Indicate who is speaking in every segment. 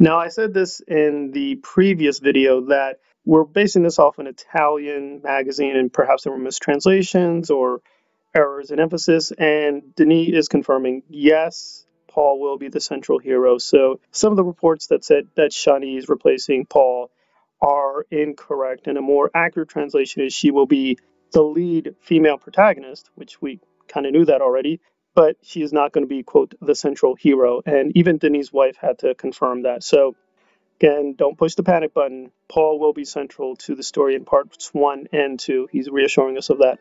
Speaker 1: Now, I said this in the previous video that we're basing this off an Italian magazine, and perhaps there were mistranslations or errors in emphasis, and Denis is confirming, yes, Paul will be the central hero. So some of the reports that said that Chani is replacing Paul are incorrect, and a more accurate translation is she will be the lead female protagonist, which we kind of knew that already, but she is not going to be, quote, the central hero. And even Denis' wife had to confirm that. So again, don't push the panic button. Paul will be central to the story in parts 1 and 2. He's reassuring us of that.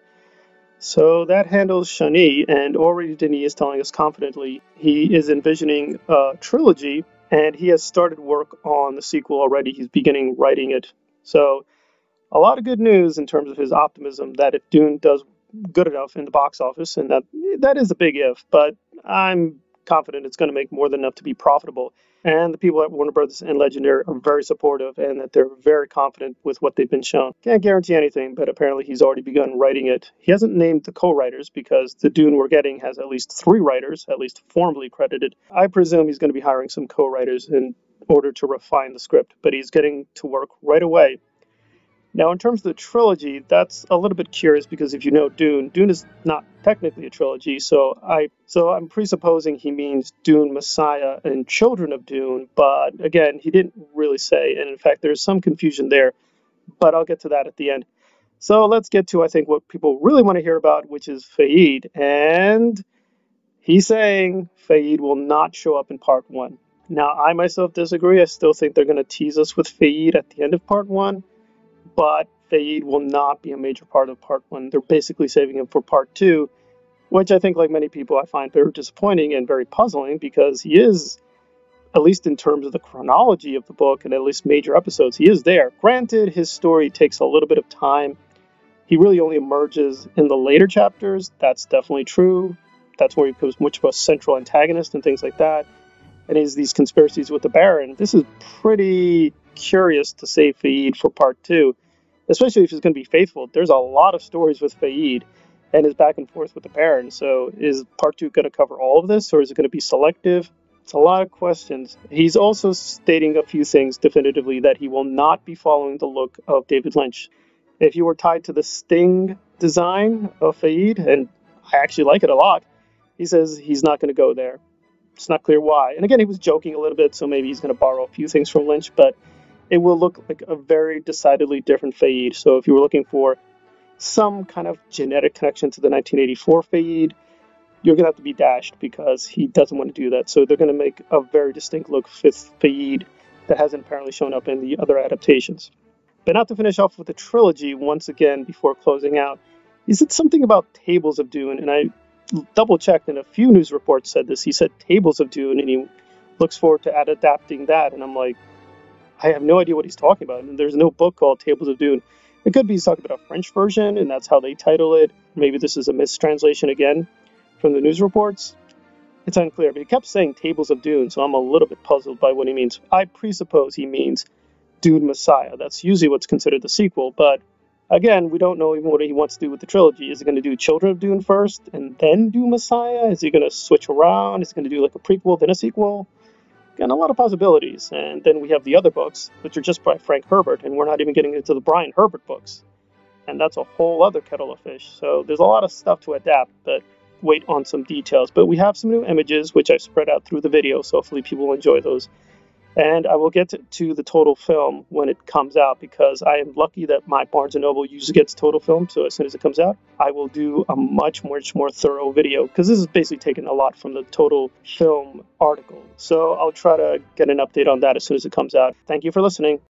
Speaker 1: So that handles Chani, and already Denis is telling us confidently he is envisioning a trilogy, and he has started work on the sequel already. He's beginning writing it. So a lot of good news in terms of his optimism that if Dune does good enough in the box office, and that is a big if, but I'm confident it's going to make more than enough to be profitable. And the people at Warner Brothers and Legendary are very supportive, and that they're very confident with what they've been shown. Can't guarantee anything, but apparently he's already begun writing it. He hasn't named the co-writers because the Dune we're getting has at least 3 writers, at least formally credited. I presume he's going to be hiring some co-writers in order to refine the script, but he's getting to work right away. Now, in terms of the trilogy, that's a little bit curious because if you know Dune is not technically a trilogy, so I'm presupposing he means Dune Messiah and Children of Dune, but again, he didn't really say, and in fact, there's some confusion there, but I'll get to that at the end. So let's get to, I think, what people really want to hear about, which is Feyd, and he's saying Feyd will not show up in part 1. Now, I myself disagree. I still think they're going to tease us with Feyd at the end of part 1. But Feyd will not be a major part of part 1. They're basically saving him for part 2, which I think, like many people, I find very disappointing and very puzzling because he is, at least in terms of the chronology of the book and at least major episodes, he is there. Granted, his story takes a little bit of time. He really only emerges in the later chapters. That's definitely true. That's where he becomes much of a central antagonist and things like that. And he has these conspiracies with the Baron. This is pretty curious to save Feyd for part 2, especially if he's going to be faithful. There's a lot of stories with Feyd and his back and forth with the Baron. So is part 2 going to cover all of this, or is it going to be selective? It's a lot of questions. He's also stating a few things definitively, that he will not be following the look of David Lynch. If you were tied to the Sting design of Feyd, and I actually like it a lot, he says he's not going to go there. It's not clear why. And again, he was joking a little bit, so maybe he's going to borrow a few things from Lynch, but it will look like a very decidedly different Feyd. So if you were looking for some kind of genetic connection to the 1984 Feyd, you're going to have to be dashed because he doesn't want to do that. So they're going to make a very distinct look with Feyd that hasn't apparently shown up in the other adaptations. But not to finish off with the trilogy, once again, before closing out, he said something about Tables of Dune, and I double-checked, and a few news reports said this. He said Tables of Dune, and he looks forward to adapting that, and I'm like, I have no idea what he's talking about. And there's no book called Tables of Dune. It could be he's talking about a French version, and that's how they title it. Maybe this is a mistranslation again from the news reports. It's unclear, but he kept saying Tables of Dune, so I'm a little bit puzzled by what he means. I presuppose he means Dune Messiah. That's usually what's considered the sequel, but again, we don't know even what he wants to do with the trilogy. Is he going to do Children of Dune first and then do Messiah? Is he going to switch around? Is he going to do like a prequel, then a sequel? Again, a lot of possibilities. And then we have the other books, which are just by Frank Herbert, and we're not even getting into the Brian Herbert books. And that's a whole other kettle of fish. So there's a lot of stuff to adapt, but wait on some details. But we have some new images, which I've spread out through the video, so hopefully people will enjoy those. And I will get to the total film when it comes out, because I am lucky that my Barnes & Noble usually gets total film. So as soon as it comes out, I will do a much more thorough video, because this is basically taken a lot from the total film article. So I'll try to get an update on that as soon as it comes out. Thank you for listening.